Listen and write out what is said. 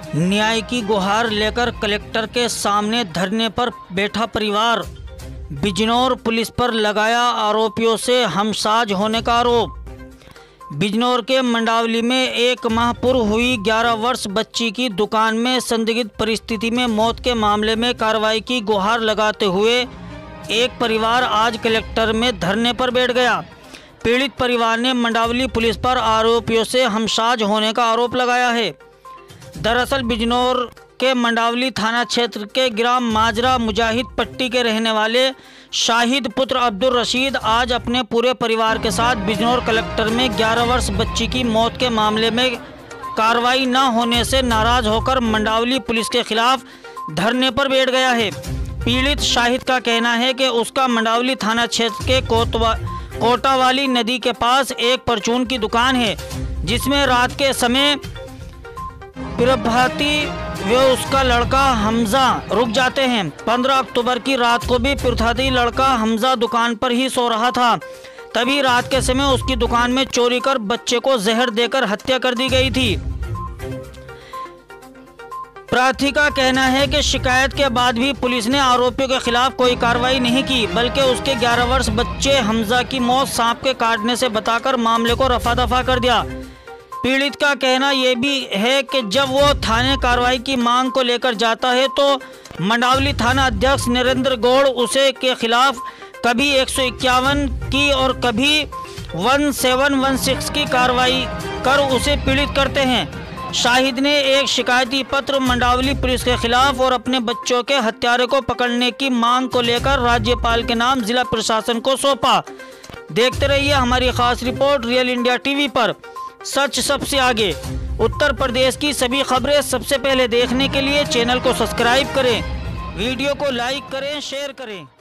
न्याय की गुहार लेकर कलेक्टर के सामने धरने पर बैठा परिवार। बिजनौर पुलिस पर लगाया आरोपियों से हमसाज होने का आरोप। बिजनौर के मंडावली में 1 माह पूर्व हुई 11 वर्ष बच्ची की दुकान में संदिग्ध परिस्थिति में मौत के मामले में कार्रवाई की गुहार लगाते हुए एक परिवार आज कलेक्टर में धरने पर बैठ गया। पीड़ित परिवार ने मंडावली पुलिस पर आरोपियों से हमसाज होने का आरोप लगाया है। दरअसल बिजनौर के मंडावली थाना क्षेत्र के ग्राम माजरा मुजाहिद पट्टी के रहने वाले शाहिद पुत्र अब्दुल रशीद आज अपने पूरे परिवार के साथ बिजनौर कलेक्टर में 11 वर्ष बच्ची की मौत के मामले में कार्रवाई न होने से नाराज होकर मंडावली पुलिस के खिलाफ धरने पर बैठ गया है। पीड़ित शाहिद का कहना है कि उसका मंडावली थाना क्षेत्र के कोटावाली नदी के पास एक परचून की दुकान है, जिसमें रात के समय प्रभाती वे उसका लड़का हमजा रुक जाते हैं। 15 अक्टूबर की रात को भी प्रभाती लड़का हमजा दुकान पर ही सो रहा था। तभी रात के समय उसकी दुकान में चोरी कर बच्चे को जहर देकर हत्या कर दी गई थी। प्रार्थी का कहना है कि शिकायत के बाद भी पुलिस ने आरोपियों के खिलाफ कोई कार्रवाई नहीं की, बल्कि उसके 11 वर्ष बच्चे हमजा की मौत सांप के काटने से बताकर मामले को रफा दफा कर दिया। पीड़ित का कहना यह भी है कि जब वो थाने कार्रवाई की मांग को लेकर जाता है तो मंडावली थाना अध्यक्ष नरेंद्र गौड़ उसे के खिलाफ कभी 151 की और कभी 1716 की कार्रवाई कर उसे पीड़ित करते हैं। शाहिद ने एक शिकायती पत्र मंडावली पुलिस के खिलाफ और अपने बच्चों के हत्यारे को पकड़ने की मांग को लेकर राज्यपाल के नाम जिला प्रशासन को सौंपा। देखते रहिए हमारी खास रिपोर्ट रियल इंडिया टीवी पर। सच सबसे आगे। उत्तर प्रदेश की सभी खबरें सबसे पहले देखने के लिए चैनल को सब्सक्राइब करें, वीडियो को लाइक करें, शेयर करें।